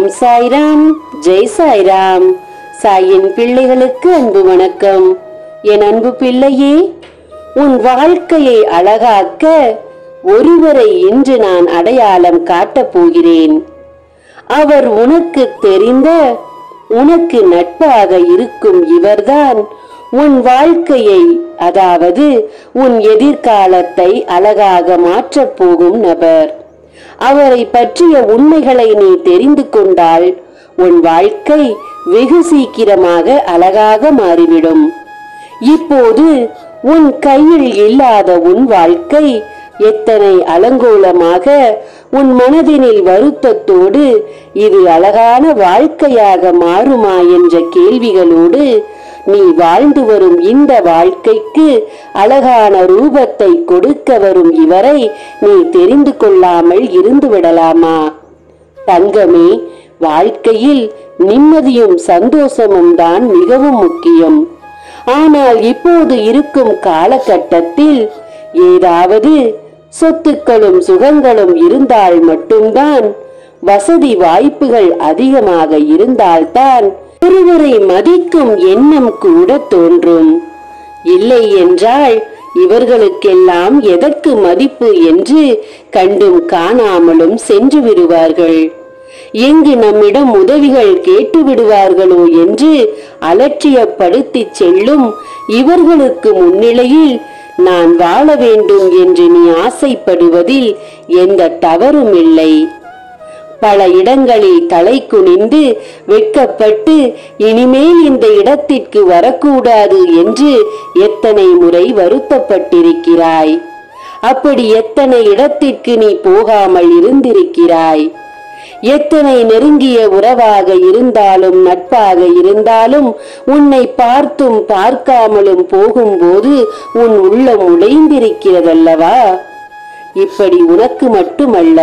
ஓம் சாய்ராம், ஜெய் சாய்ராம். சாயின் பிள்ளைகளுக்கு அன்பு வணக்கம். என் அன்பு பிள்ளையே, உன் வாழ்க்கையை அழகாக்க ஒருவரை இன்று நான் அடையாளம் காட்டப் போகிறேன். அவர் உனக்கு தெரிந்த, உனக்கு நட்பாக இருக்கும் இவர்தான் உன் வாழ்க்கையை, அதாவது உன் எதிர்காலத்தை அழகாக மாற்றப் போகும் நபர். அவரை பற்றிய உண்மைகளை நீ தெரிந்து கொண்டால் உன் வாழ்க்கை வெகு சீக்கிரமாக அழகாக மாறிவிடும். இப்போது உன் கையில் இல்லாத உன் வாழ்க்கை எத்தனை அலங்கோலமாக உன் மனதினில் வருத்தத்தோடு இது அழகான வாழ்க்கையாக மாறுமா என்ற கேள்விகளோடு நீ வாழ்ந்து வரும் இந்த வாழ்க்கைக்கு அழகான ரூபத்தை கொடுக்க வரும் இவரை நீ தெரிந்து கொள்ளாமல் இருந்து விடலாமா? தங்கமே, வாழ்க்கையில் நிம்மதியும் சந்தோஷமும் தான் மிகவும் முக்கியம். ஆனால் இப்போது இருக்கும் காலகட்டத்தில் ஏதாவது சொத்துக்களும் சுகங்களும் இருந்தால் மட்டும்தான், வசதி வாய்ப்புகள் அதிகமாக இருந்தால்தான் ஒருவரை மதிக்கும் எண்ணம் கூட தோன்றும். இல்லை என்றால் இவர்களுக்கெல்லாம் எதற்கு மதிப்பு என்று கண்டும் காணாமலும் சென்று விடுவார்கள். எங்கு நம்மிடம் உதவிகள் கேட்டு விடுவார்களோ என்று அலட்சியப்படுத்தி செல்லும் இவர்களுக்கு முன்னிலையில் நான் வாழ வேண்டும் என்று நீ ஆசைப்படுவதில் எந்த தவறும் இல்லை. பல இடங்களில் தலை குனிந்து வெட்கப்பட்டு இனிமேல் இந்த இடத்திற்கு வரக்கூடாது என்று எத்தனை முறை வருத்தப்பட்டிருக்கிறாய். அப்படி எத்தனை இடத்திற்கு நீ போகாமல் இருந்திருக்கிறாய். எத்தனை நெருங்கிய உறவாக இருந்தாலும் நட்பாக இருந்தாலும் உன்னை பார்த்தும் பார்க்காமலும் போகும்போது உன் உள்ளம் உடைந்திருக்கிறதல்லவா? இப்படி உனக்கு மட்டுமல்ல,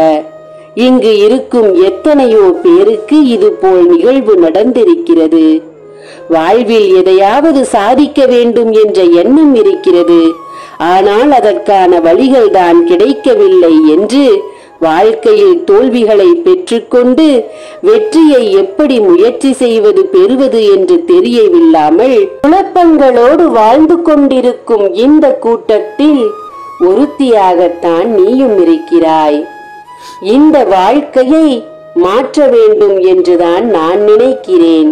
இங்கு இருக்கும் எத்தனையோ பேருக்கு இது போல் நிகழ்வு நடந்திருக்கிறது. வாழ்வில் எதையாவது சாதிக்க வேண்டும் என்ற எண்ணம் இருக்கிறது, ஆனால் அதற்கான வழிகள் தான் கிடைக்கவில்லை என்று வாழ்க்கையில் தோல்விகளை பெற்றுக்கொண்டு வெற்றியை எப்படி முயற்சி செய்வது பெறுவது என்று தெரியவில்லாமல் குழப்பங்களோடு வாழ்ந்து கொண்டிருக்கும் இந்த கூட்டத்தில் ஒருத்தியாகத்தான் நீயும் இருக்கிறாய். இந்த வாழ்க்கையை மாற்ற வேண்டும் என்றுதான் நான் நினைக்கிறேன்.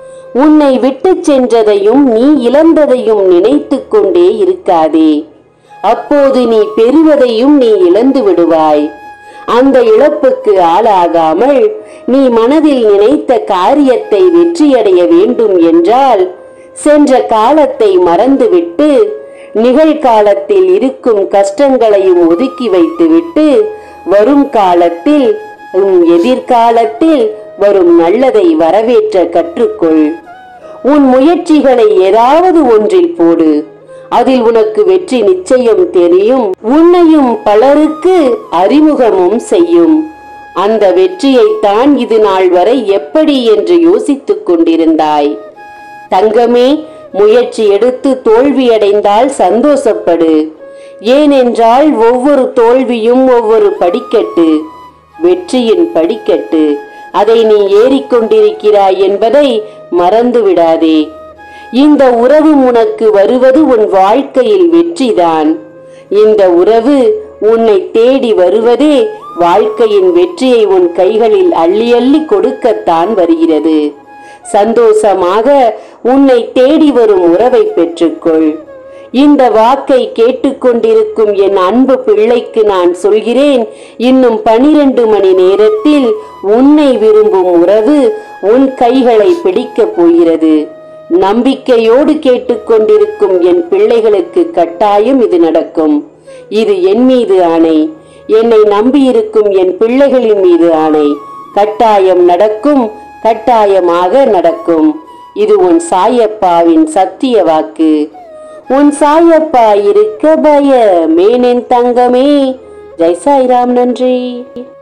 உன்னை விட்டு சென்றதையும் நீ இழந்ததையும் நினைத்து கொண்டே இருக்காதே. அப்போது நீ பெறுவதையும் நீ இழந்து விடுவாய். அந்த இழப்புக்கு ஆளாகாமல் நீ மனதில் நினைத்த காரியத்தை வெற்றியடைய வேண்டும் என்றால் சென்ற காலத்தை மறந்துவிட்டு நிகழ்காலத்தில் இருக்கும் கஷ்டங்களையும் ஒதுக்கி வைத்துவிட்டு வரும் காலத்தில் எதிர்காலத்தில் வரும் நல்லதை வரவேற்ற கற்றுக்கொள். உன் முயற்சிகளை ஏதாவது ஒன்றில் போடு. அதில் உனக்கு வெற்றி நிச்சயம் தெரியும். உன்னையும் பலருக்கு அறிமுகமும் செய்யும். அந்த வெற்றியைத்தான் இது நாள் வரை எப்படி என்று யோசித்துக் கொண்டிருந்தாய். தங்கமே, முயற்சி எடுத்து தோல்வியடைந்தால் சந்தோஷப்படு. ஏனென்றால் ஒவ்வொரு தோல்வியும் ஒவ்வொரு படிக்கட்டு, வெற்றியின் படிக்கட்டு. அதை நீ ஏறிக்கொண்டிருக்கிறாய் என்பதை மறந்து விடாதே. இந்த உறவு உனக்கு வருவது உன் வாழ்க்கையில் வெற்றிதான். இந்த உறவு உன்னை தேடி வருவதே வாழ்க்கையின் வெற்றியை உன் கைகளில் அள்ளி அள்ளி கொடுக்கத்தான் வருகிறது. சந்தோஷமாக உன்னை தேடி வரும் உறவை பெற்றுக்கொள். இந்த வாக்கை கேட்டுக்கொண்டிருக்கும் என் அன்பு பிள்ளைக்கு நான் சொல்கிறேன், இன்னும் 12 மணி நேரத்தில் உன்னை விரும்பும் உறவு உன் கைகளை பிடிக்கப் போகிறது. நம்பிக்கையோடு கேட்டுக்கொண்டிருக்கும் என் பிள்ளைகளுக்கு கட்டாயம் இது நடக்கும். இது என் மீது ஆணை. என்னை நம்பியிருக்கும் என் பிள்ளைகளின் மீது ஆணை. கட்டாயம் நடக்கும், கட்டாயமாக நடக்கும். இது உன் சாயப்பாவின் சத்திய வாக்கு. உன் சாயப்பா இருக்க பயமேன் என் தங்கமே. ஜெய் சாய்ராம். நன்றி.